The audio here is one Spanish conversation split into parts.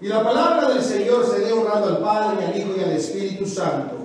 Y la palabra del Señor se lee honrando al Padre, al Hijo y al Espíritu Santo.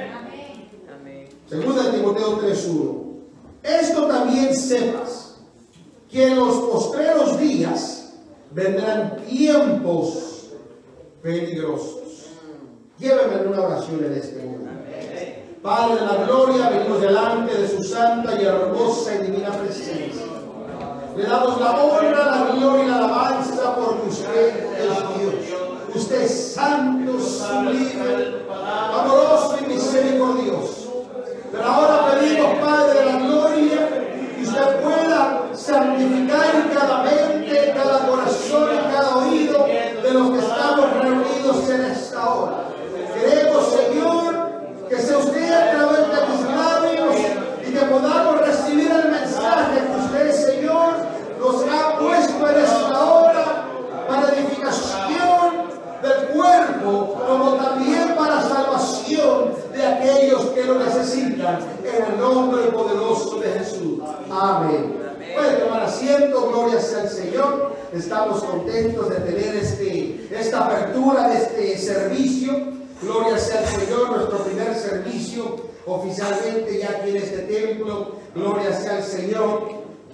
Amén. Segunda de Timoteo 3:1. Esto también sepas, que en los postreros días vendrán tiempos peligrosos. Lléveme en una oración en este momento. Padre de la gloria, venimos delante de su santa y hermosa y divina presencia. Le damos la honra, la gloria y la alabanza porque usted es Dios. Usted es santo, sublime, amoroso y misericordioso. Pero ahora pedimos, Padre de la gloria, que usted pueda santificar cada mente, cada corazón y cada oído de los que estamos reunidos en esta hora. Queremos, Señor, que sea usted a través de tus labios y que podamos recibir el mensaje que usted, Señor, nos ha puesto en esta hora para edificación del cuerpo, como también para salvación de aquellos que lo necesitan, en el nombre poderoso de Jesús. Amén. Pueden tomar asiento, gloria sea al Señor. Estamos contentos de tener esta apertura de este servicio. Gloria sea al Señor, nuestro primer servicio oficialmente ya aquí en este templo. Gloria sea al Señor,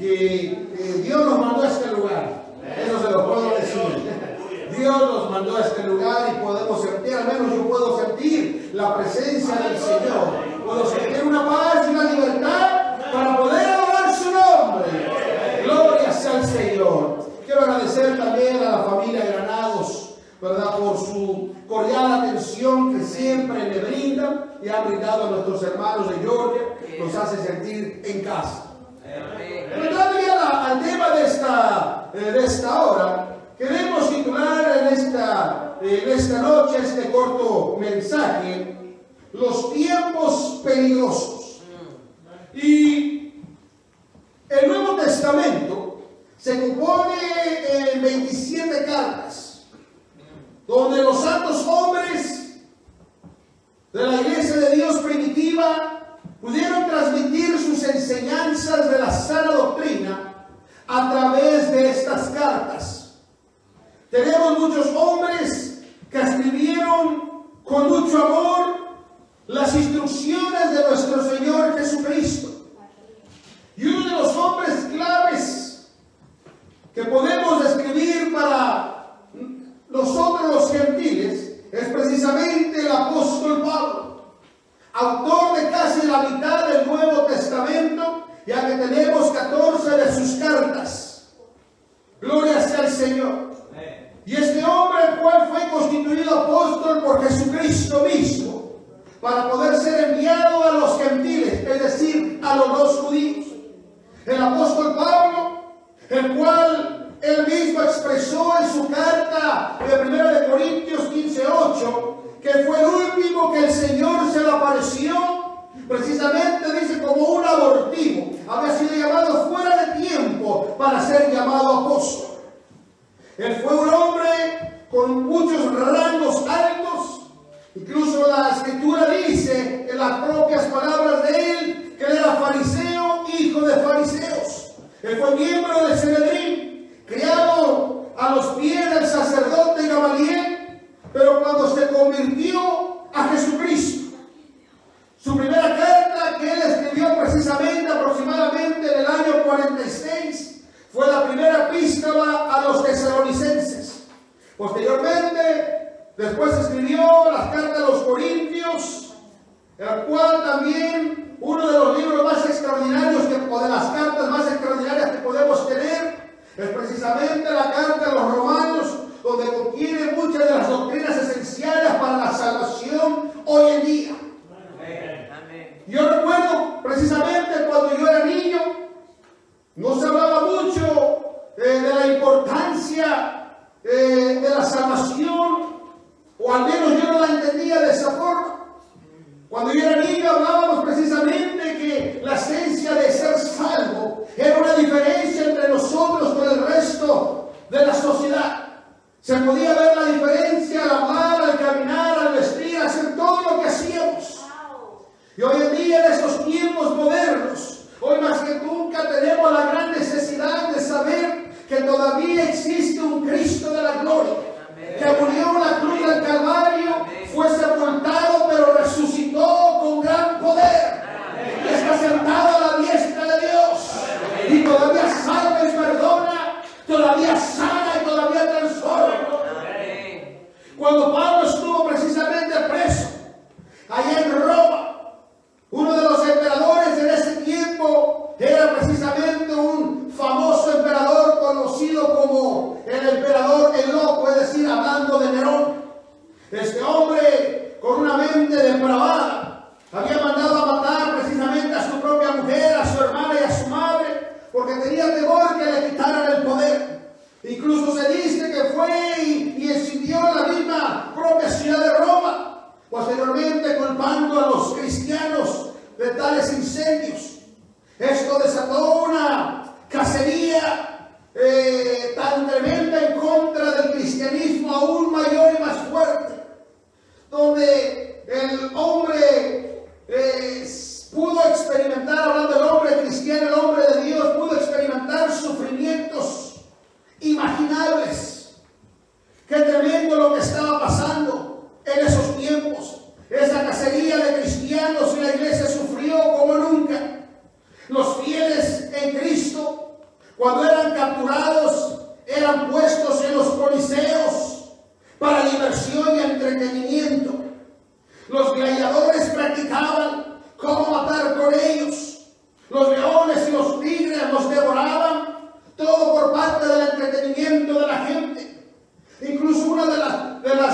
que Dios nos mandó a este lugar. Eso se lo puedo decir. Dios nos mandó a este lugar y podemos sentir, al menos yo puedo sentir la presencia del Señor. Puedo sentir una paz y una libertad para poder adorar su nombre. Gloria sea al Señor. Quiero agradecer también a la familia Granados, ¿verdad?, por su cordial atención que siempre le brindan y han brindado a nuestros hermanos de Georgia. Nos hace sentir en casa. Pero todavía al tema de esta hora, queremos titular en esta noche este corto mensaje: los tiempos peligrosos. Y el Nuevo Testamento se compone en 27 cartas, donde los santos hombres de la iglesia de Dios primitiva pudieron transmitir sus enseñanzas de la sana doctrina a través de estas cartas. Tenemos muchos hombres que escribieron con mucho amor las instrucciones de nuestro Señor Jesucristo. Y uno de los hombres claves que podemos describir para nosotros los gentiles es precisamente el apóstol Pablo, autor de casi la mitad del Nuevo Testamento, ya que tenemos 14 de sus cartas. Gloria sea al Señor. Y este hombre, el cual fue constituido apóstol por Jesucristo mismo, para poder ser enviado a los gentiles, es decir, a los no judíos. El apóstol Pablo, el cual él mismo expresó en su carta de 1 Corintios 15:8, que fue el último que el Señor se le apareció, precisamente dice como un abortivo, había sido llamado fuera de tiempo para ser llamado apóstol. Él fue un hombre con muchos rangos altos. Incluso la escritura dice en las propias palabras de él que él era fariseo, hijo de fariseos. Él fue miembro del Sanedrín, criado a los pies del sacerdote Gamaliel, pero cuando se convirtió a Jesucristo, su primera carta que él escribió precisamente aproximadamente en el año 46 fue la primera epístola a los tesalonicenses. Posteriormente, después escribió las cartas a los Corintios, el cual también uno de los libros más extraordinarios, o de las cartas más extraordinarias que podemos tener, es precisamente la carta a los Romanos, donde contiene muchas de las doctrinas esenciales para la salvación hoy en día. Yo recuerdo precisamente cuando yo era niño, no se hablaba mucho de la importancia de la salvación, o al menos yo no la entendía de esa forma. Cuando yo era niño hablábamos precisamente que la esencia de ser salvo era una diferencia entre nosotros con el resto de la sociedad.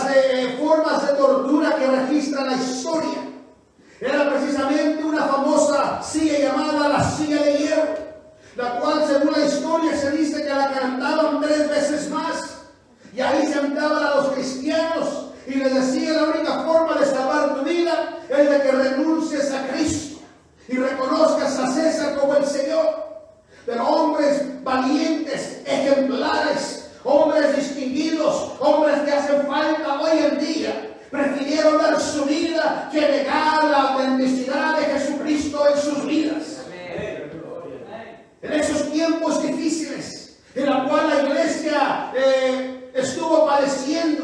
formas de tortura que registra la historia era precisamente una famosa silla llamada la silla de hierro, la cual según la historia se dice que la cantaban 3 veces más, y ahí sentaban a los cristianos y les decía: la única forma de salvar tu vida es de que renuncies a Cristo y reconozcas a César como el Señor. Pero hombres valientes, ejemplares, hombres distinguidos, hombres que hacen falta hoy en día, prefirieron dar su vida que negar la autenticidad de Jesucristo en sus vidas. En esos tiempos difíciles, en la cual la iglesia estuvo padeciendo,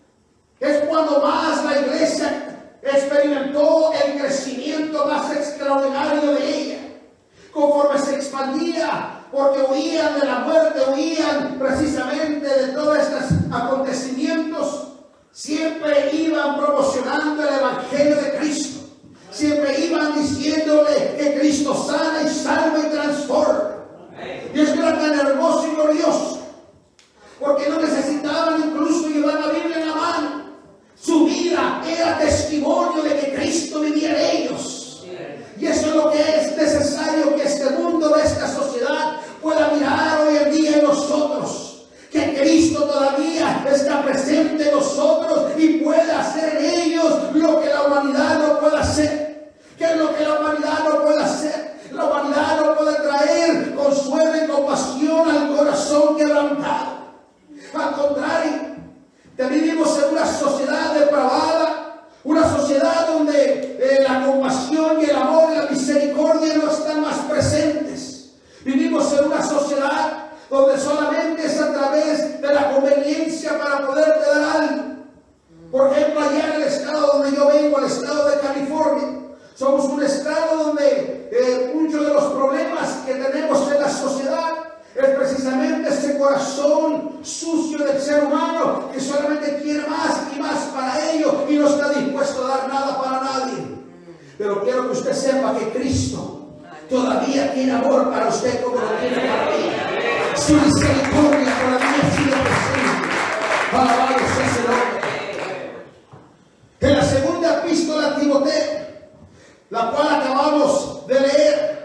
es cuando más la iglesia experimentó el crecimiento más extraordinario de ella. Conforme se expandía, porque huían de la muerte, huían precisamente de todos estos acontecimientos, siempre iban promocionando el Evangelio de Cristo. Siempre iban diciéndole que Cristo sana y salva y transforma. Y es tan hermoso y glorioso, porque no necesitaban incluso llevar la Biblia en la mano. Su vida era testimonio de que Cristo vivía en ellos. Y eso es lo que es necesario que este mundo, esta sociedad, pueda mirar hoy en día en nosotros. Que Cristo todavía está presente en nosotros y puede hacer en ellos lo que la humanidad no puede hacer. ¿Qué es lo que la humanidad no puede hacer? La humanidad no puede traer consuelo y compasión al corazón quebrantado. Al contrario, vivimos en una sociedad depravada. Una sociedad donde la compasión y el amor y la misericordia no están más presentes. Vivimos en una sociedad donde solamente es a través de la conveniencia para poderte dar algo. Por ejemplo, allá en el estado donde yo vengo, el estado de California, somos un estado donde muchos de los problemas que tenemos en la sociedad es precisamente ese corazón sucio del ser humano que solamente quiere más y más para ello y no está dispuesto a dar nada para nadie. Pero quiero que usted sepa que Cristo todavía tiene amor para usted como lo tiene para mí. Su misericordia todavía sigue presente. Alabado sea ese nombre. En la segunda epístola a Timoteo, la cual acabamos de leer,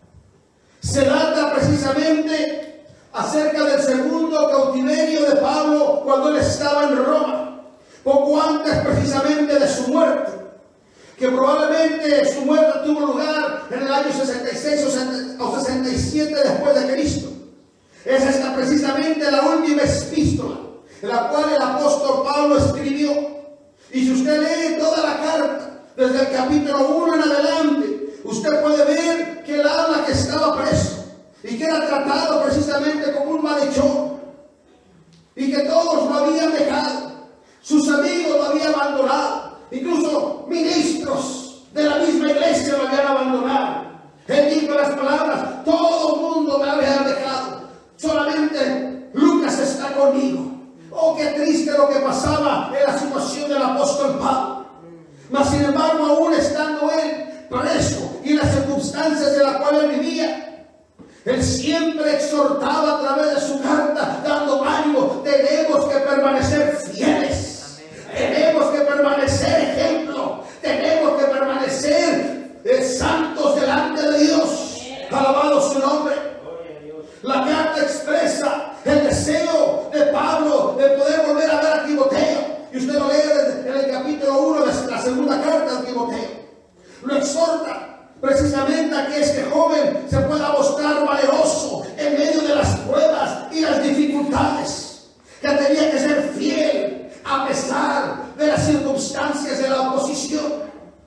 se trata precisamente acerca del segundo cautiverio de Pablo cuando él estaba en Roma, poco antes precisamente de su muerte, que probablemente su muerte tuvo lugar en el año 66 o 67 después de Cristo. Es esta precisamente la última epístola en la cual el apóstol Pablo escribió. Y si usted lee toda la carta, desde el capítulo 1 en adelante, usted puede ver que él habla que estaba preso y que era tratado precisamente como un malhechor y que todos lo habían dejado, sus amigos lo habían abandonado, incluso ministros de la misma iglesia lo habían abandonado. Él dijo las palabras: todo el mundo me había dejado, solamente Lucas está conmigo. Oh, qué triste lo que pasaba en la situación del apóstol Pablo. Mas sin embargo, aún estando él preso y en las circunstancias de las cuales él vivía, él siempre exhortaba a través de su carta, dando ánimo: tenemos que permanecer fieles, tenemos que permanecer ejemplo, tenemos que permanecer santos delante de Dios. Alabado su nombre. La carta expresa el deseo de Pablo de poder volver a ver a Timoteo. Y usted lo lee en el capítulo 1 de la segunda carta de Timoteo. Lo exhorta precisamente a que este joven se pueda mostrar valeroso en medio de las pruebas y las dificultades. Que tenía que ser fiel a pesar de las circunstancias de la oposición.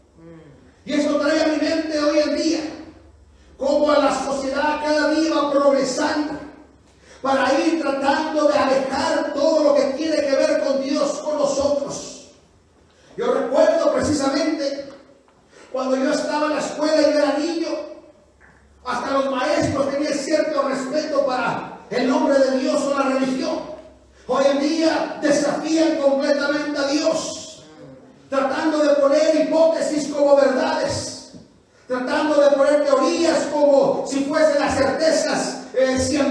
Y esto trae a mi mente hoy en día cómo la sociedad cada día va progresando para ir tratando de alejar todo lo que tiene que ver con Dios, con nosotros. Yo recuerdo precisamente cuando yo estaba en la escuela y yo era niño, hasta los maestros tenían cierto respeto para el nombre de Dios o la religión. Hoy en día desafían completamente a Dios, tratando de poner hipótesis como verdades, tratando de poner teorías como si fuesen las certezas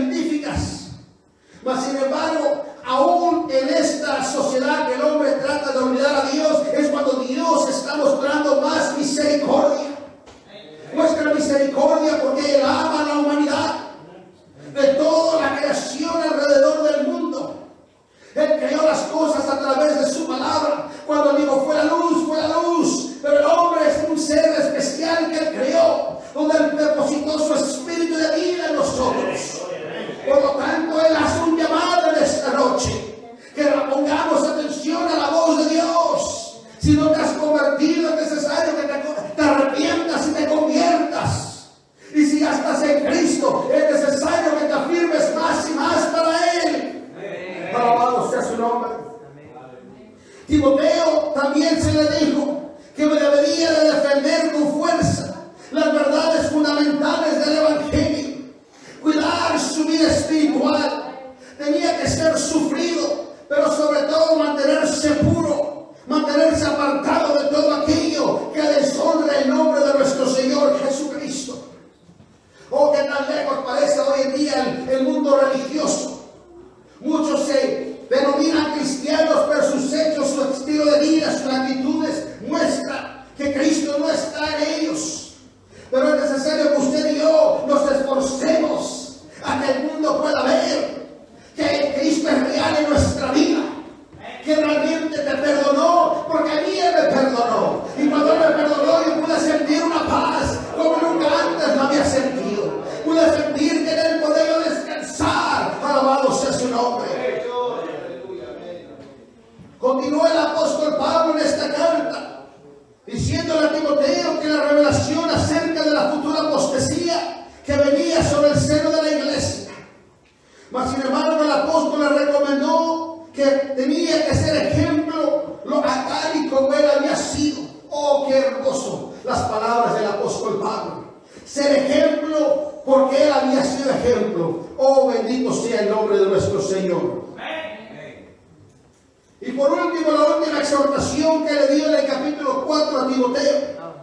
científicas. Mas sin embargo, aún en esta sociedad que el hombre trata de Timoteo también se le dijo que debería de defender con fuerza las verdades fundamentales del Evangelio, cuidar su vida espiritual. Tenía que ser sufrido, pero sobre todo mantenerse puro, mantenerse apartado de todo aquello que deshonra el nombre de nuestro Señor Jesucristo. Oh, que tan lejos parece hoy en día el mundo religioso. Muchos se denominan cristianos, pero sus hechos, su estilo de vida, sus actitudes muestran que Cristo no está en ellos. Pero es necesario que usted y yo nos esforcemos a que el mundo pueda ver que Cristo es real en nuestra vida, que realmente te perdonó, porque a mí Él me perdonó. Y cuando Él me perdonó, yo pude sentir una paz como nunca antes la había sentido. Pude sentir que en Él podía descansar. Alabado sea su nombre. Continuó el apóstol Pablo en esta carta, diciéndole a Timoteo que la revelación acerca de la futura apostasía que venía sobre el seno de la iglesia. Mas sin embargo el apóstol le recomendó que tenía que ser ejemplo lo tal y como él había sido. Oh, qué hermoso las palabras del apóstol Pablo. Ser ejemplo porque él había sido ejemplo. Oh, bendito sea el nombre de nuestro Señor. Y por último, la última exhortación que le dio en el capítulo 4 a Timoteo.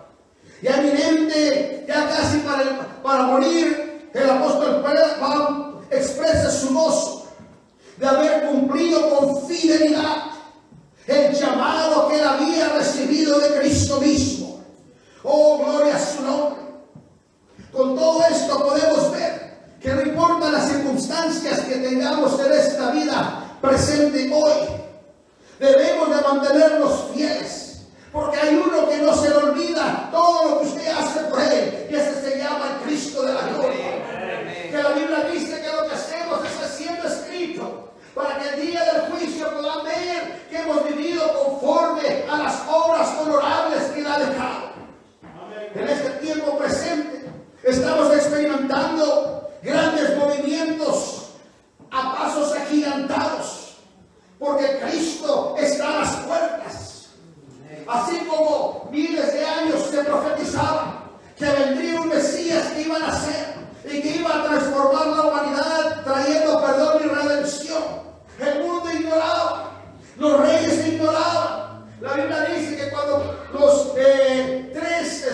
Ya eminente, ya casi para morir, el apóstol Pablo expresa su gozo de haber cumplido con fidelidad el llamado que él había recibido de Cristo mismo. Oh, gloria a su nombre. Con todo esto podemos ver que no importa las circunstancias que tengamos en esta vida presente hoy, debemos de mantenernos fieles, porque hay uno que no se le olvida todo lo que usted hace por él, y ese se llama el Cristo de la gloria. Que la Biblia dice que lo que hacemos está siendo escrito para que el día del juicio puedan ver que hemos vivido conforme a las obras honorables que él ha dejado. En este tiempo presente estamos experimentando grandes movimientos a pasos agigantados, porque Cristo está a las puertas. Así como miles de años se profetizaba que vendría un Mesías que iba a nacer y que iba a transformar la humanidad trayendo perdón y redención, el mundo ignoraba, los reyes ignoraban. La Biblia dice que cuando los tres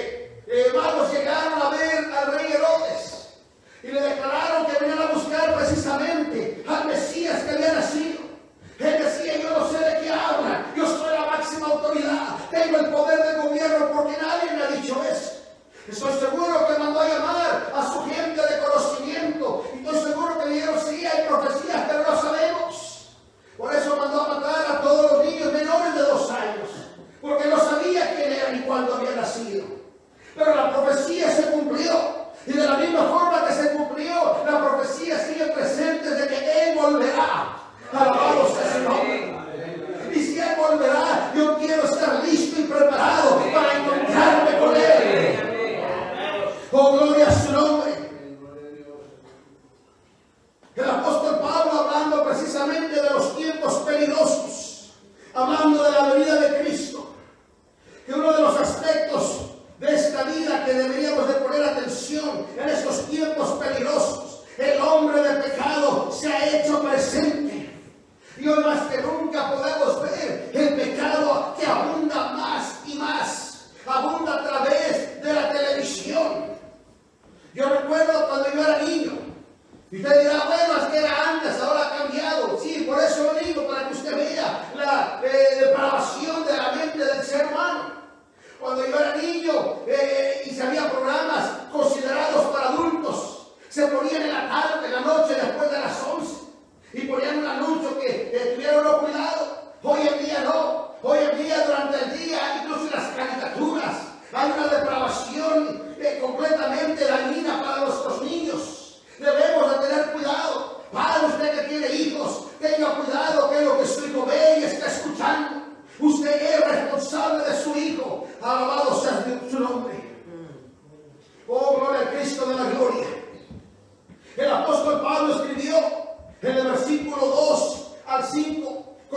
magos llegaron a ver al rey Herodes y le declararon que venían a buscar precisamente al Mesías que había nacido, él decía: yo no sé de qué habla, yo soy la máxima autoridad, tengo el poder de gobierno, porque nadie me ha dicho eso. Estoy seguro que mandó a llamar a su gente de conocimiento, y estoy seguro que dijeron: sí, hay profecías, pero no sabemos. Por eso mandó a matar a todos los niños menores de 2 años, porque no sabía quién era ni cuándo había nacido. Pero la profecía se cumplió, y de la misma forma que se cumplió, la profecía sigue presente de que Él volverá. Alabado sea su nombre. Y si Él volverá, yo quiero estar listo y preparado para encontrarme con Él. Oh, gloria a su nombre. El apóstol Pablo, hablando precisamente de los tiempos peligrosos, hablando de la venida de Cristo, que uno de los aspectos de esta vida que deberíamos de poner atención en estos tiempos peligrosos, el hombre de pecado se ha hecho presente. Y hoy más que nunca podemos ver el pecado que abunda más y más, abunda a través de la televisión. Yo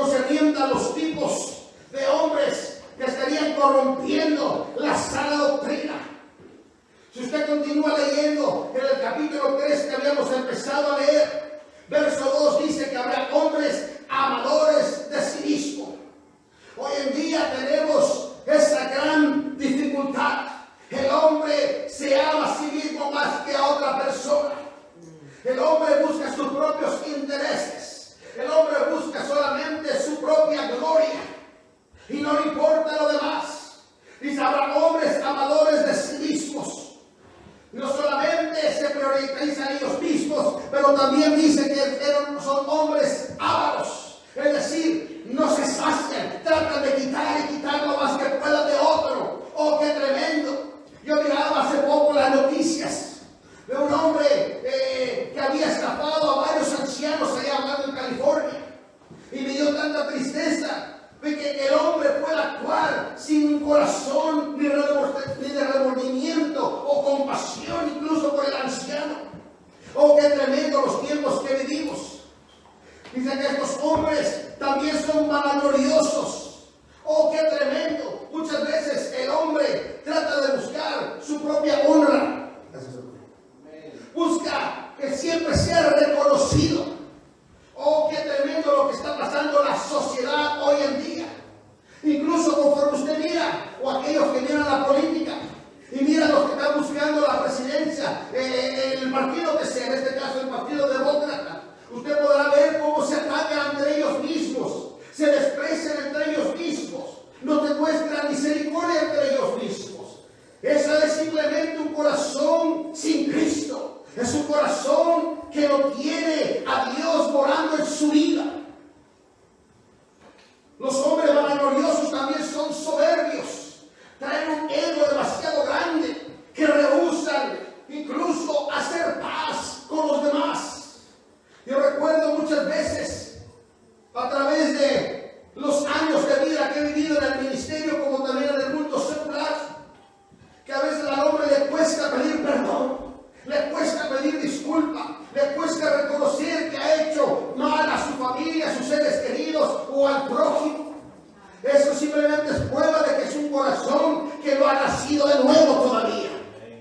concerniente a los tipos de hombres que estarían corrompiendo la sana doctrina. Si usted continúa leyendo en el capítulo 3 que habíamos empezado a leer, verso 2 dice que habrá hombres amadores de sí mismo. Hoy en día tenemos esa gran dificultad. El hombre se ama a sí mismo más que a otra persona. El hombre busca sus propios intereses. El hombre busca solamente su propia gloria. Y no le importa lo demás. Dice, habrá hombres amadores de sí mismos. No solamente se priorizan ellos mismos, pero también dice que son hombres ávaros. Es decir, no se sacian, tratan de quitar y quitar lo más que puedan de otro. ¡Oh, qué tremendo! Yo miraba hace poco las noticias de un hombre que había estafado a varios ancianos allá hablando en California. Y me dio tanta tristeza de que el hombre pueda actuar sin un corazón ni de remordimiento o compasión incluso por el anciano. ¡Oh, qué tremendo los tiempos que vivimos! Dice que estos hombres también son vanagloriosos. ¡Oh, qué tremendo! Muchas veces el hombre trata de buscar su propia honra. Busca que siempre sea reconocido. ¡Oh, qué tremendo lo que está pasando en la sociedad hoy en día! Incluso conforme usted mira, o aquellos que miran la política, y mira los que están buscando la presidencia, el partido que sea, en este caso el partido demócrata, usted podrá ver cómo se atacan entre ellos mismos, se desprecian entre ellos mismos, no te muestran misericordia entre ellos mismos. Ese es simplemente un corazón sin Cristo. Es un corazón que no tiene a Dios morando en su vida. Los hombres vanagloriosos también son soberbios. Traen un ego demasiado grande que rehúsan incluso hacer paz con los demás. Yo recuerdo muchas veces a través de los años de vida que he vivido en el ministerio como también en el mundo secular, que a veces al hombre le cuesta pedir perdón, le cuesta pedir disculpa, le cuesta reconocer que ha hecho mal a su familia, a sus seres queridos o al prójimo. Eso simplemente es prueba de que es un corazón que no ha nacido de nuevo todavía.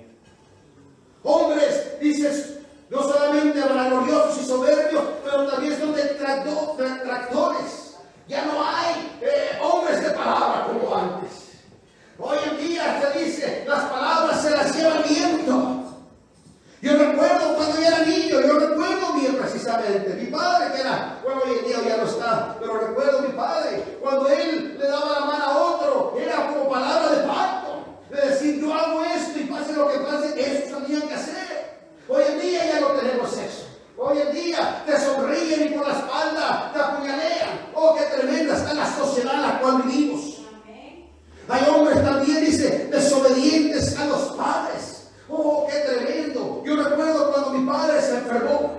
Hombres, dices, no solamente vanagloriosos y soberbios, pero también son detractores. Ya no hay hombres de palabra como antes. Hoy en día se dice, las palabras se las lleva el viento. Yo recuerdo cuando yo era niño, yo recuerdo bien precisamente, mi padre que era, bueno, hoy en día ya no está, pero recuerdo mi padre, cuando él le daba la mano a otro, era como palabra de pacto, de decir, yo hago esto y pase lo que pase, eso tenían que hacer. Hoy en día ya no tenemos eso. Hoy en día te sonríen y por la espalda te apuñalean. Oh, qué tremenda está la sociedad en la cual vivimos. Hay hombres también, dice, desobedientes a los padres. Oh, qué tremendo. Yo recuerdo cuando mi padre se enfermó.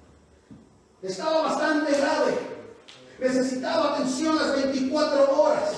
Estaba bastante grave. Necesitaba atención las 24 horas.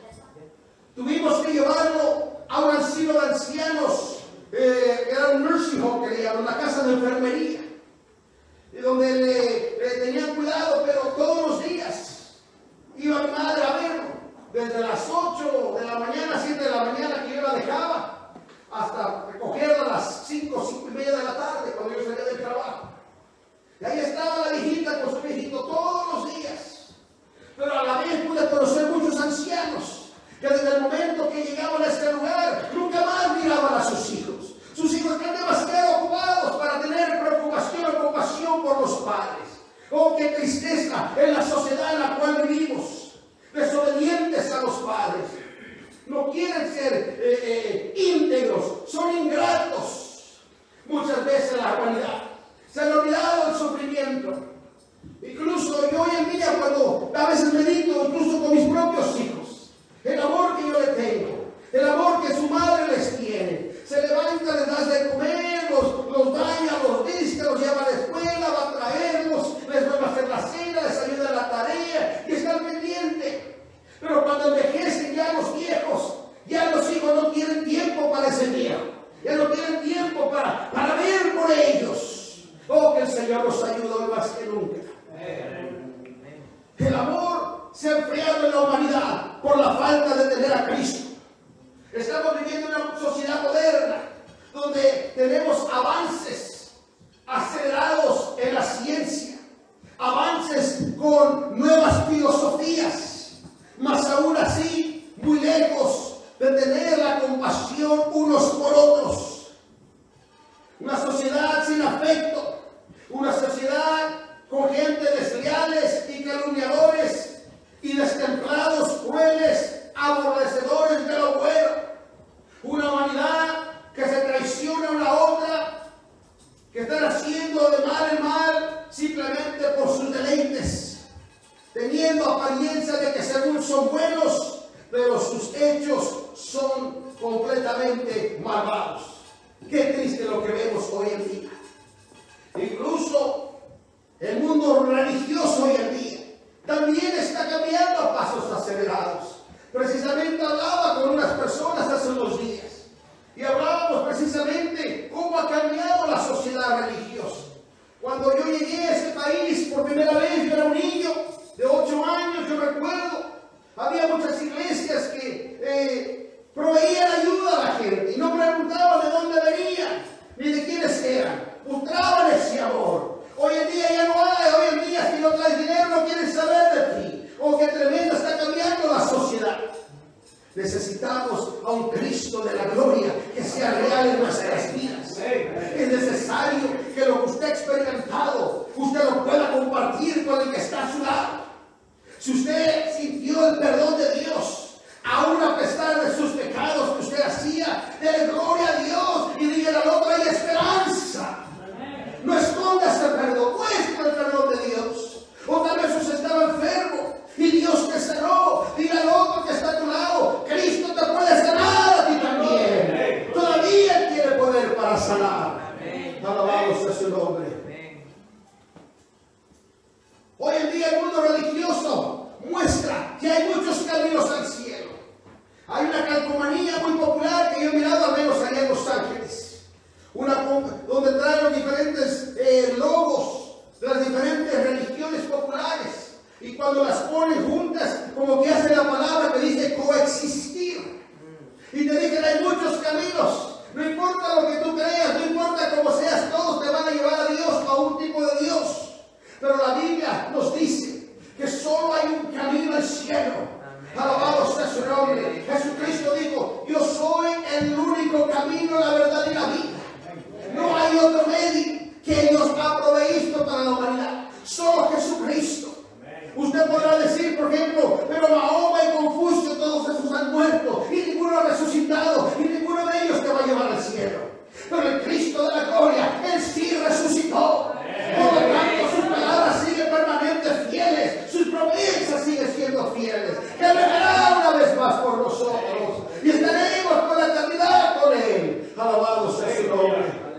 Tuvimos que llevarlo a un asilo de ancianos. Era un nursing home que le llaman, una casa de enfermería. Y donde le tenían cuidado, pero todos los días iba mi madre a verlo. Desde las 8 de la mañana, 7 de la mañana que yo la dejaba, hasta recogerla a las 5, 5 y media de la tarde, cuando yo salía del trabajo. Y ahí estaba la viejita con su viejito todos los días. Pero a la vez pude conocer muchos ancianos que desde el momento que llegaban a este lugar, nunca más miraban a sus hijos. Sus hijos están demasiado ocupados para tener preocupación o compasión por los padres. Oh, qué tristeza en la sociedad en la cual vivimos. Desobedientes a los padres. No quieren ser íntegros, son ingratos. Muchas veces la humanidad se han olvidado del sufrimiento. Incluso yo hoy en día, cuando a veces medito, incluso con mis propios hijos, el amor que yo le tengo, el amor que su madre les tiene. Se levanta, les da de comer, los baña, los viste, los lleva a la escuela, va a traerlos, les vuelve a hacer la cena, les ayuda en la tarea y están se ha enfriado en la humanidad por la falta de tener a Cristo. Estamos viviendo en una sociedad moderna donde tenemos avances acelerados en la ciencia, avances con nuevas filosofías, mas aún así muy lejos de tener la compasión unos por otros. Una sociedad sin afecto, una sociedad con gente desleales y calumniadores y destemplados, crueles, aborrecedores de lo bueno. Una humanidad que se traiciona una a otra, que están haciendo de mal en mal simplemente por sus deleites, teniendo apariencia de que según son buenos, pero sus hechos son completamente malvados. Qué triste lo que vemos hoy en día. Incluso el mundo religioso hoy en día también está cambiando a pasos acelerados. Precisamente hablaba con unas personas hace unos días y hablábamos precisamente cómo ha cambiado la sociedad religiosa. Cuando yo llegué a este país por primera vez, yo era un niño de 8 años, yo recuerdo, había muchas iglesias que proveían ayuda a la gente y no preguntaban de dónde venían ni de quiénes eran, mostraban ese amor. Hoy en día ya no hay, hoy en día si no traes dinero no quieren saber de ti. Oh, qué tremenda está cambiando la sociedad. Necesitamos a un Cristo de la gloria que sea real en nuestras vidas. Es necesario que lo que usted ha experimentado, usted lo pueda compartir con el que está a su lado. Si usted sintió el perdón de Dios, aún a pesar de sus pecados que usted hacía, dele gloria a Dios y dígale al otro, hay esperanza. No esconda ese perdón, muestra el perdón de Dios. O tal vez usted estaba enfermo y Dios te sanó. Dile al otro que está a tu lado, Cristo te puede sanar a ti también. Todavía tiene poder para sanar. Alabado sea su nombre. Hoy en día el mundo religioso muestra que hay muchos caminos al cielo. Hay una calcomanía muy popular que yo he mirado al menos allá en Los Ángeles. Donde traen los diferentes logos de las diferentes religiones populares. Y cuando las ponen juntas, como que hace la palabra que dice coexistir. Y te dicen, hay muchos caminos. No importa lo que tú creas, no importa cómo seas, todos te van a llevar a Dios, a un tipo de Dios. Pero la Biblia nos dice que solo hay un camino al cielo. Alabado sea su nombre. Jesucristo dijo, yo soy el único camino, la verdad y la vida. No hay otro medio que Dios ha proveído para la humanidad. Solo Jesucristo. Usted podrá decir, por ejemplo, pero Mahoma y Confucio, todos esos han muerto y ninguno ha resucitado y ninguno de ellos te va a llevar al cielo. Pero el Cristo de la gloria, Él sí resucitó. Por lo tanto, sus palabras siguen permanentes fieles, sus promesas siguen siendo fieles. Él vendrá una vez más por nosotros y estaremos por la eternidad con Él. Alabado sea su nombre.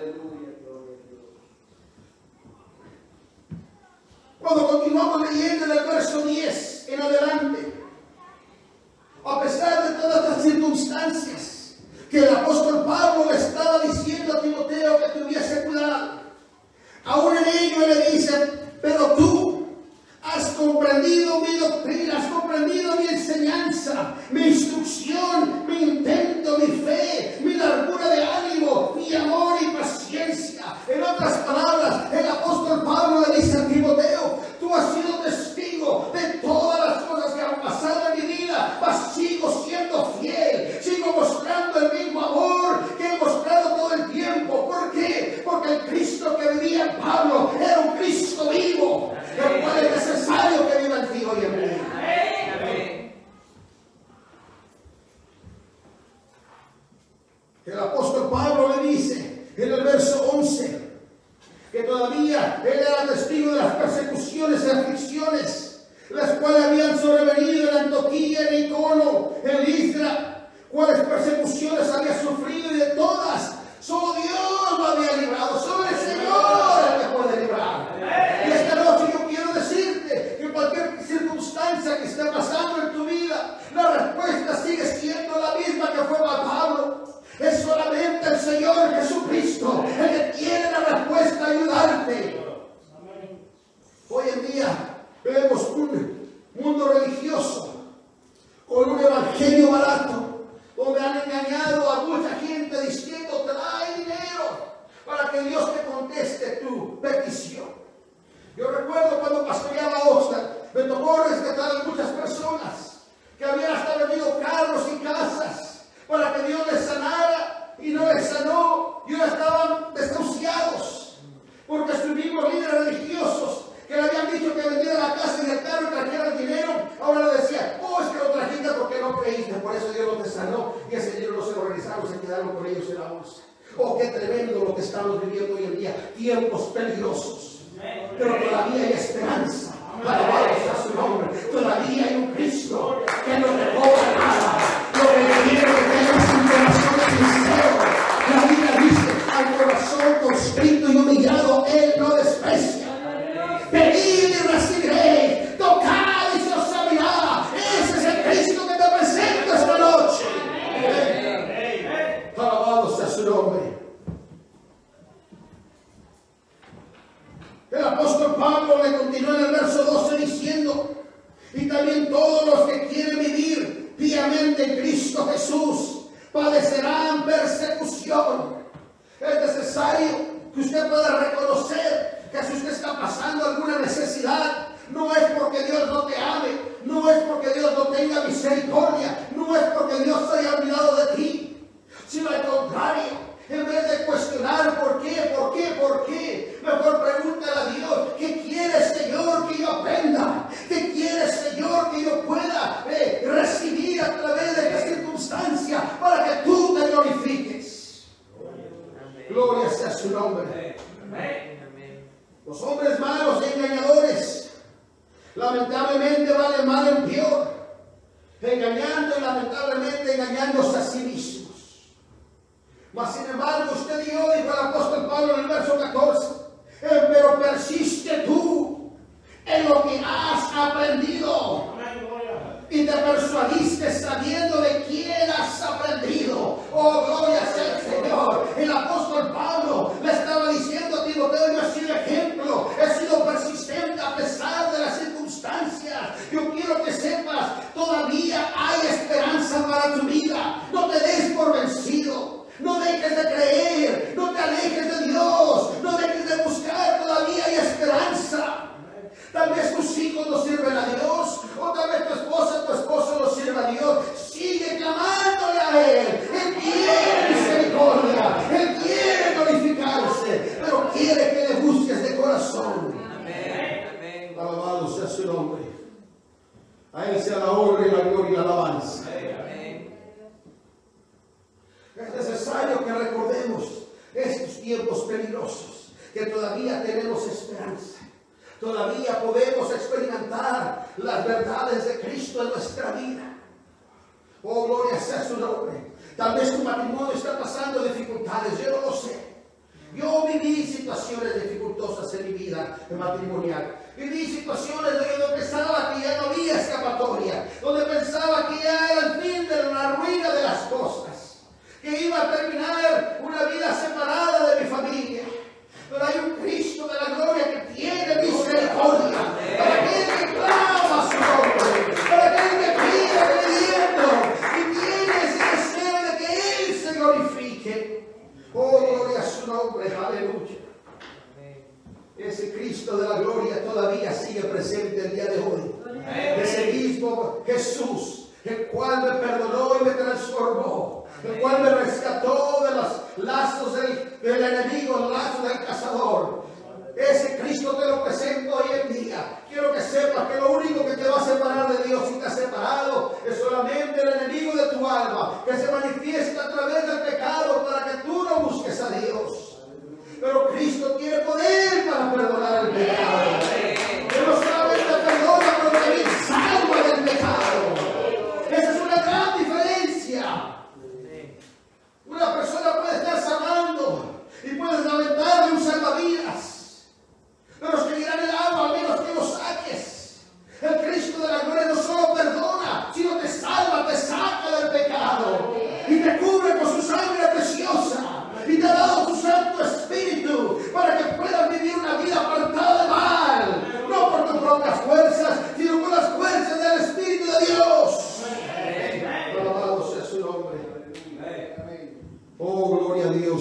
Cuando continuamos leyendo en el verso 10 en adelante, a pesar de todas las circunstancias que el apóstol Pablo le estaba diciendo a Timoteo que tuviese cuidado, aún en ello le dice, pero tú has comprendido mi doctrina, has comprendido mi enseñanza, mi instrucción, mi intento, mi fe, mi largura de ánimo, mi amor y paciencia. En otras palabras, el apóstol Pablo le dice a Timoteo, tú has sido testigo de todas las cosas que han pasado en mi vida, mas sigo siendo fiel, sigo mostrando el mismo amor que he mostrado todo el tiempo. ¿Por qué? Porque el Cristo que vivía en Pablo era un Cristo vivo, el cual es necesario que viva en ti hoy en día. pequeño barato, donde han engañado a mucha gente diciendo trae dinero para que Dios te conteste tu petición. Yo recuerdo cuando pastoreaba Oxnard, me tocó rescatar a muchas personas que habían hasta vendido carros y casas para que Dios les sanara y no les sanó, y ahora estaban desahuciados porque estuvimos líderes religiosos que le habían dicho que vendiera la casa y el carro y trajera el dinero. Ahora le decía, oh, es que lo trajiste porque no creíste, por eso Dios no te sanó, y ese dinero no se lo regresaron, se quedaron con ellos en la bolsa. Oh, qué tremendo lo que estamos viviendo hoy en día, tiempos peligrosos, pero todavía hay esperanza. Alabado sea su nombre. Todavía hay un Cristo que no te cobra nada. Lo que quiere que tengas un corazón sincero. La Biblia dice, al corazón constrito y humillado Él no desprecia. Pedid y recibiréis, tocad y se os abrirá. Ese es el Cristo que te presento esta noche. Alabado sea su nombre. El apóstol Pablo le continúa en el verso 12 diciendo, y también todos los que quieren vivir piamente en Cristo Jesús padecerán persecución. Es necesario que usted pueda reconocer que si usted está pasando alguna necesidad, no es porque Dios no te ame, no es porque Dios no tenga misericordia, no es porque Dios se haya olvidado de ti, sino al contrario. En vez de cuestionar por qué, mejor pregúntale a Dios, ¿qué quieres, Señor, que yo aprenda? ¿Qué quieres, Señor, que yo pueda recibir a través de esta circunstancia para que tú te glorifiques? Amén. Gloria sea su nombre. Amén. Los hombres malos y engañadores lamentablemente van de mal en peor, engañando y lamentablemente engañándose a sí mismos. Mas sin embargo usted y yo, dijo el apóstol Pablo en el verso 14, pero persiste tú en lo que has aprendido y te persuadiste sabiendo de quién has aprendido. Oh, gloria sea el Señor. El apóstol Pablo le estaba diciendo a Timoteo, yo he sido ejemplo, he sido persistente a pesar de las circunstancias. Yo quiero que sepas, todavía hay esperanza para tu vida. No te des por vencido. No dejes de creer, no te alejes de Dios, no dejes de buscar, todavía hay esperanza. Tal vez tus hijos no sirven a Dios, o tal vez tu esposo no sirve a Dios. Sigue clamándole a Él. Él quiere misericordia, Él quiere glorificarse, pero quiere que le busques de corazón. Amén. Alabado sea su nombre. A Él sea la honra y la gloria y la alabanza. Es necesario que recordemos estos tiempos peligrosos, que todavía tenemos esperanza. Todavía podemos experimentar las verdades de Cristo en nuestra vida. Oh, gloria sea su nombre. Tal vez tu matrimonio está pasando dificultades, yo no lo sé. Yo viví situaciones dificultosas en mi vida matrimonial. Viví situaciones donde pensaba que ya no había escapatoria, donde pensaba que ya era el fin de la ruina de las cosas, que iba a terminar una vida separada de mi familia. Pero hay un Cristo de la gloria que tiene misericordia para aquel que clama su nombre, para aquel que pide creyendo y tiene ese deseo de que Él se glorifique. Oh, gloria a su nombre, aleluya. Ese Cristo de la gloria todavía sigue presente el día de hoy. Ese mismo Jesús, el cual me perdonó y me transformó, el cual me rescató de los lazos del enemigo, los lazos del cazador. Ese Cristo te lo presento hoy en día. Quiero que sepas que lo único que te va a separar de Dios y te ha separado es solamente el enemigo de tu alma, que se manifiesta a través del pecado para que tú no busques a Dios. Pero Cristo tiene poder para perdonar el pecado. Él no solamente perdona, pero también salva del pecado. Esa es una gran diferencia. Una persona puede estar sanando y puedes lamentarle un salvavidas, pero los que dirán el agua, al menos que lo saques. El Cristo de la gloria no solo perdona, sino te salva, te saca del pecado y te cubre con su sangre preciosa.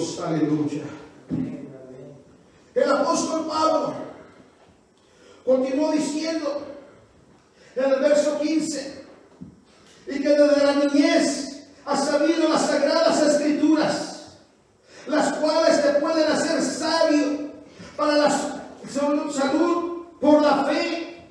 Dios, aleluya. El apóstol Pablo continuó diciendo en el verso 15, y que desde la niñez has sabido las sagradas escrituras, las cuales te pueden hacer sabio para la salud por la fe,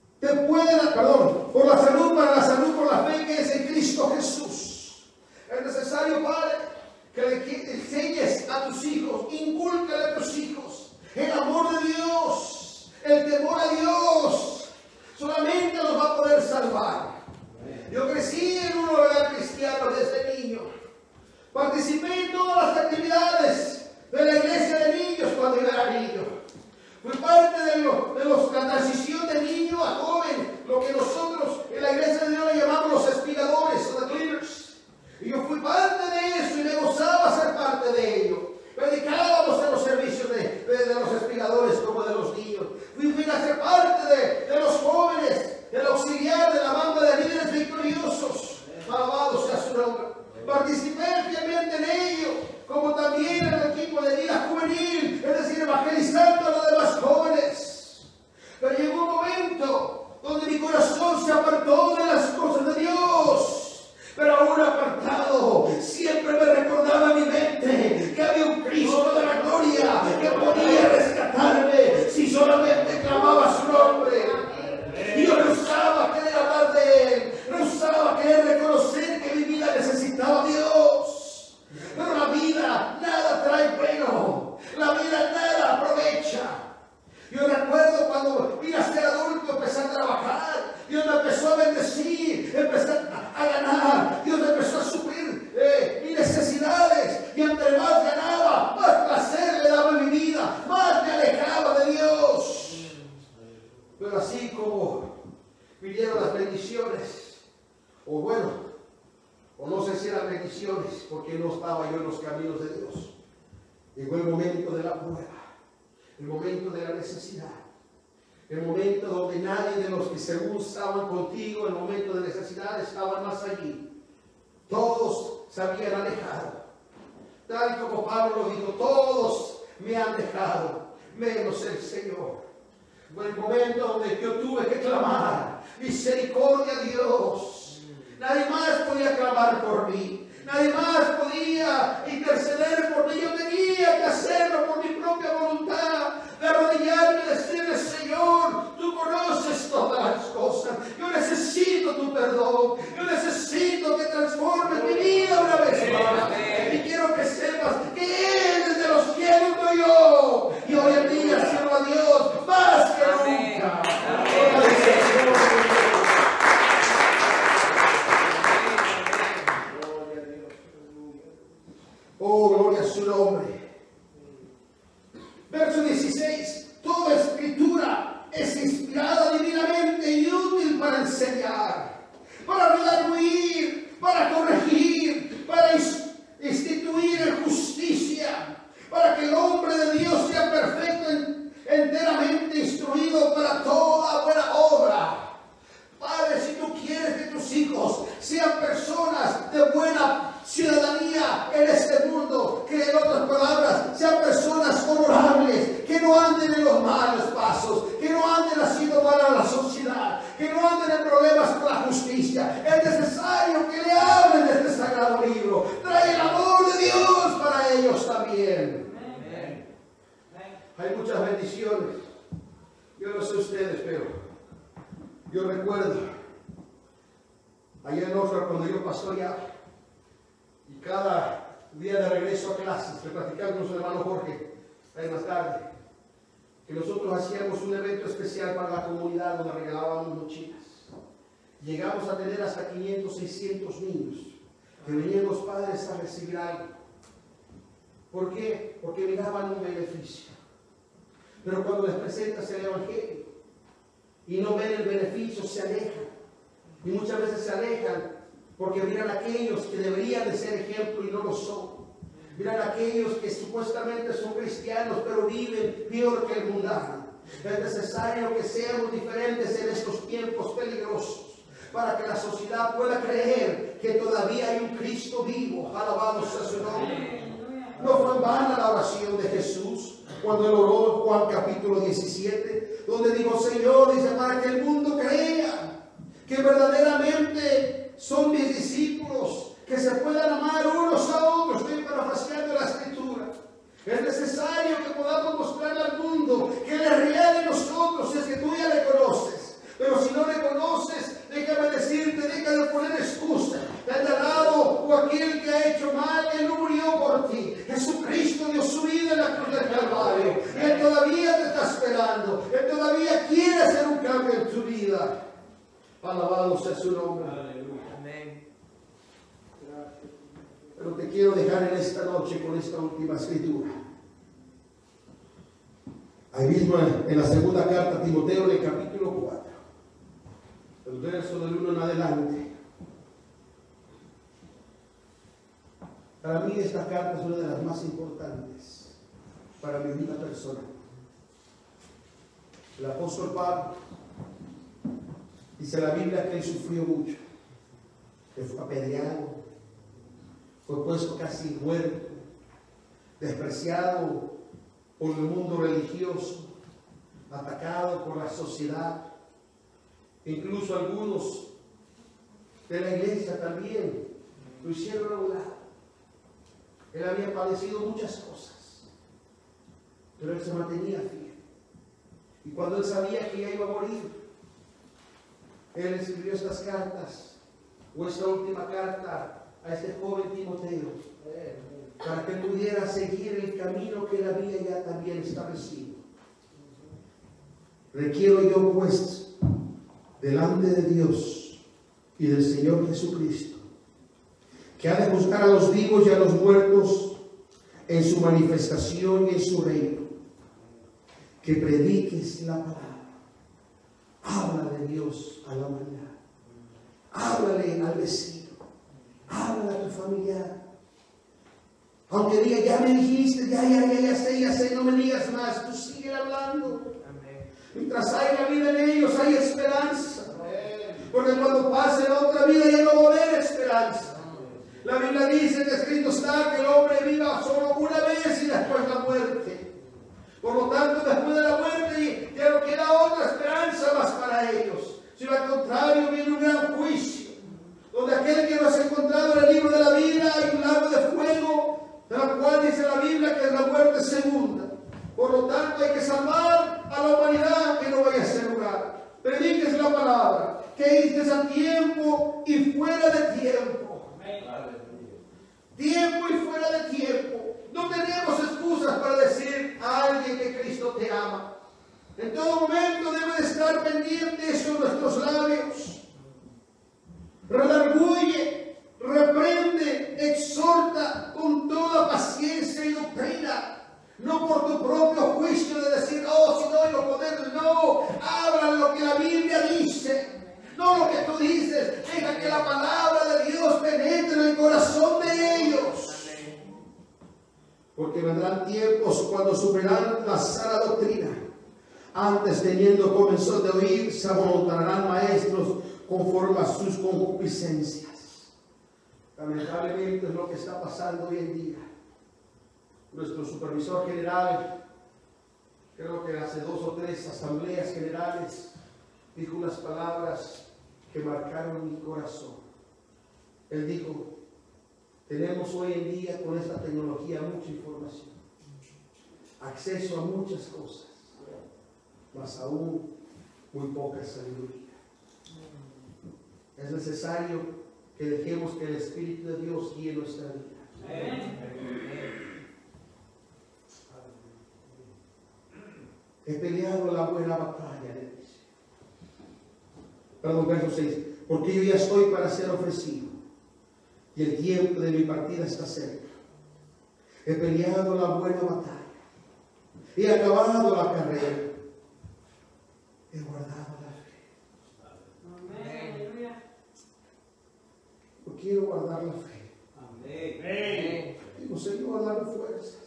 por la salud para la salud por la fe que es en Cristo Jesús. Es necesario, Padre, que le enseñes a tus hijos, incúlcale a tus hijos el amor de Dios, el temor a Dios. Solamente nos va a poder salvar. Yo crecí en un hogar cristiano desde niño. Participé en todas las actividades de la iglesia de niños cuando yo era niño. Fui parte de la transición de niño a joven, lo que nosotros en la iglesia de Dios le llamamos los espigadores, o the cleaners. Y yo fui parte de eso y me gozaba ser parte de ello. Predicábamos en los servicios de los espigadores como de los niños. Fui a ser parte de los jóvenes, el auxiliar de la banda de líderes victoriosos. Alabado sea su nombre. Participé fielmente en ello, como también en el equipo de vida juvenil, es decir, evangelizando a los demás jóvenes. Pero llegó un momento donde mi corazón se apartó de las cosas de Dios. Pero aún apartado, siempre me recordaba en mi mente que había un Cristo de la gloria que podía rescatarme si solamente clamaba su nombre. Y yo rehusaba querer hablar de Él, rehusaba querer reconocer que mi vida necesitaba a Dios. Pero la vida nada trae bueno, la vida nada aprovecha. Yo recuerdo cuando vine a ser adulto, empecé a trabajar, Dios me empezó a bendecir, empecé a ganar, Dios me empezó a suplir mis necesidades, y entre más ganaba, más placer le daba a mi vida, más me alejaba de Dios. Pero así como vinieron las bendiciones, o bueno, o no sé si eran bendiciones, porque no estaba yo en los caminos de Dios, llegó el momento de la prueba. El momento de la necesidad, el momento donde nadie de los que según estaban contigo en el momento de necesidad estaban más allí. Todos se habían alejado. Tal como Pablo lo dijo, todos me han dejado, menos el Señor. Fue el momento donde yo tuve que clamar, misericordia a Dios. Nadie más podía clamar por mí. Nadie más podía interceder por mí. Yo tenía que hacerlo por mi propia voluntad. De arrodillarme y decirle, Señor, tú conoces todas las cosas. Yo necesito tu perdón. Yo necesito que transformes mi vida una vez más. Y quiero que sepas que Él desde los cielos no yo. Y hoy en día sirvo a Dios más que nunca. Oh, gloria a su nombre. Verso 16. Toda escritura es inspirada divinamente y útil para enseñar, para redarguir, para corregir, para instituir en justicia, para que el hombre de Dios sea perfecto, enteramente instruido para toda buena obra. Padre, si tú quieres que tus hijos sean personas de buena ciudadanía en este mundo, que en otras palabras sean personas honorables, que no anden en los malos pasos, que no anden haciendo mal a la sociedad, que no anden en problemas con la justicia, es necesario que le hablen de este sagrado libro. Trae el amor de Dios para ellos también. Hay muchas bendiciones. Yo no sé ustedes, pero yo recuerdo allá en Oscar cuando yo pasó ya, y cada día de regreso a clases, le platicaba con su hermano Jorge, ahí más tarde, que nosotros hacíamos un evento especial para la comunidad donde regalábamos mochilas. Llegamos a tener hasta 500, 600 niños que venían los padres a recibir algo. ¿Por qué? Porque miraban un beneficio. Pero cuando les presentas el Evangelio y no ven el beneficio, se alejan. Y muchas veces se alejan porque miran a aquellos que deberían de ser ejemplo y no lo son. Miran a aquellos que supuestamente son cristianos, pero viven peor que el mundano. Es necesario que seamos diferentes en estos tiempos peligrosos, para que la sociedad pueda creer que todavía hay un Cristo vivo. Alabado sea su nombre. No fue en vano la oración de Jesús cuando él oró en Juan capítulo 17, donde dijo: Señor, dice, para que el mundo crea que verdaderamente son mis discípulos, que se puedan amar unos a otros. Estoy parafraseando la escritura. Es necesario que podamos mostrarle al mundo que Él es real en nosotros. Si es que tú ya le conoces, pero si no le conoces, déjame decirte, deja de poner excusa. Te han dado o aquel que ha hecho mal, Él murió por ti. Jesucristo dio su vida en la cruz del Calvario. Y Él todavía te está esperando. Él todavía quiere hacer un cambio en tu vida. Alabado sea su nombre. Amén. Pero te quiero dejar en esta noche con esta última escritura. Ahí mismo en la segunda carta a Timoteo, en el capítulo 4, el verso del 1 en adelante. Para mí esta carta es una de las más importantes para mi vida personal. El apóstol Pablo dice la Biblia que él sufrió mucho, que fue apedreado, fue puesto casi muerto, despreciado por el mundo religioso, atacado por la sociedad. Incluso algunos de la iglesia también lo hicieron a un lado. Él había padecido muchas cosas, pero él se mantenía fiel. Y cuando él sabía que ya iba a morir, él escribió estas cartas, o esta última carta, a este joven Timoteo, para que pudiera seguir el camino que él había ya también establecido. Requiero yo, pues, delante de Dios y del Señor Jesucristo, que ha de juzgar a los vivos y a los muertos en su manifestación y en su reino, que prediques la palabra. Habla de Dios a la humanidad. Háblale al vecino. Háblale a tu familiar. Aunque diga, ya me dijiste, ya sé, no me digas más. Tú sigue hablando. Amén. Mientras haya vida en ellos, hay esperanza. Porque cuando pase la otra vida, ya no va a haber esperanza. La Biblia dice que escrito está que el hombre viva solo una vez y después la muerte. Por lo tanto, después de la muerte ya no queda otra esperanza más para ellos. Sino al contrario, viene un gran juicio, donde aquel que no se ha encontrado en el libro de la vida hay un lago de fuego, de la cual dice la Biblia que es la muerte segunda. Por lo tanto, hay que salvar a la humanidad que no vaya a ese lugar. Prediques la palabra, que estés a tiempo y fuera de tiempo. Tiempo y fuera de tiempo. No tenemos excusas para decir a alguien que Cristo te ama. En todo momento debe de estar pendiente eso en nuestros labios. Redarguye, reprende, exhorta con toda paciencia y doctrina. No por tu propio juicio de decir, oh, si no, yo poder. No, habla lo que la Biblia dice. No lo que tú dices. Deja que la palabra de Dios penetre en el corazón de ellos. Porque vendrán tiempos cuando sufrirán la sana doctrina. Antes, teniendo comenzó de oír, se amontonarán maestros conforme a sus concupiscencias. Lamentablemente es lo que está pasando hoy en día. Nuestro supervisor general, creo que hace 2 o 3 asambleas generales, dijo unas palabras que marcaron mi corazón. Él dijo: tenemos hoy en día con esta tecnología mucha información, acceso a muchas cosas, mas aún muy poca sabiduría. Es necesario que dejemos que el Espíritu de Dios guíe nuestra vida. He peleado la buena batalla, le dice. Perdón, verso 6. Porque yo ya estoy para ser ofrecido y el tiempo de mi partida está cerca. He peleado la buena batalla. He acabado la carrera. He guardado la fe. Amén. Yo quiero guardar la fe. Amén. Digo, Señor, dame fuerzas.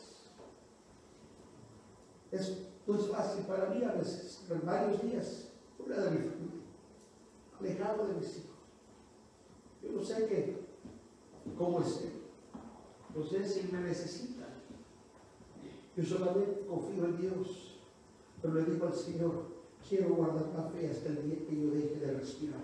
No es fácil para mí a veces, en varios días, fuera de mi familia, alejado de mis hijos. Yo no sé cómo es él. No sé si me necesitan. Yo solamente confío en Dios, pero le digo al Señor, quiero guardar la fe hasta el día que yo deje de respirar.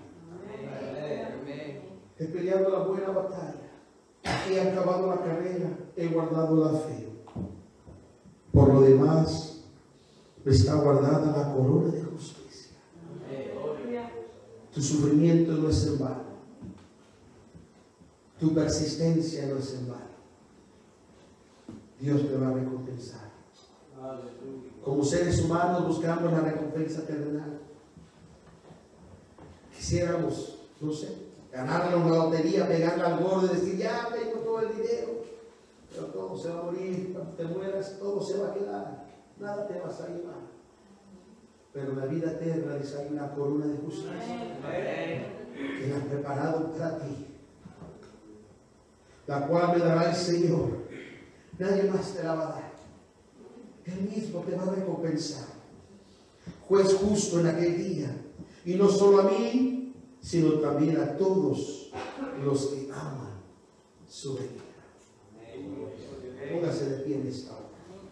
He peleado la buena batalla, he acabado la carrera, he guardado la fe. Por lo demás, está guardada la corona de justicia. Tu sufrimiento no es en vano. Tu persistencia no es en vano. Dios te va a recompensar. Como seres humanos buscamos la recompensa terrenal. Quisiéramos, no sé, ganarle una lotería, pegarle al gordo y decir, ya tengo todo el dinero. Pero todo se va a morir, cuando te mueras todo se va a quedar, nada te vas a llevar. Pero la vida eterna hay una corona de justicia que la ha preparado para ti, la cual me dará el Señor. Nadie más te la va a dar. Él mismo te va a recompensar. Juez justo en aquel día. Y no solo a mí, sino también a todos los que aman su venida. Póngase de pie en esta hora.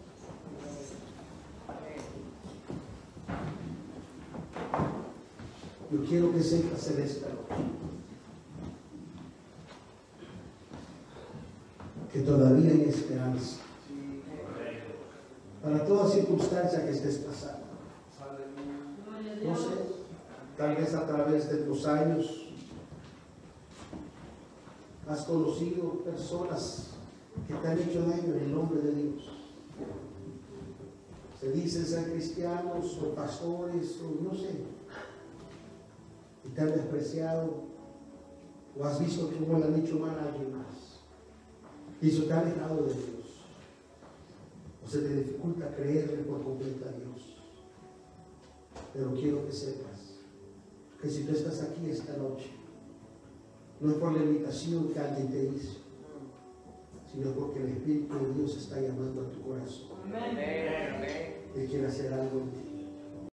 Yo quiero que sepas en esta noche que todavía hay esperanza para toda circunstancia que estés pasando. No sé, tal vez a través de tus años has conocido personas que te han hecho daño en el nombre de Dios. Se dicen ser cristianos o pastores o no sé, y te han despreciado, o has visto cómo le han hecho mal a alguien más, y eso te ha alejado de Dios, o se te dificulta creerle por completo a Dios. Pero quiero que sepas que si tú estás aquí esta noche, no es por la invitación que alguien te hizo, sino porque el Espíritu de Dios está llamando a tu corazón. Él quiere hacer algo en ti.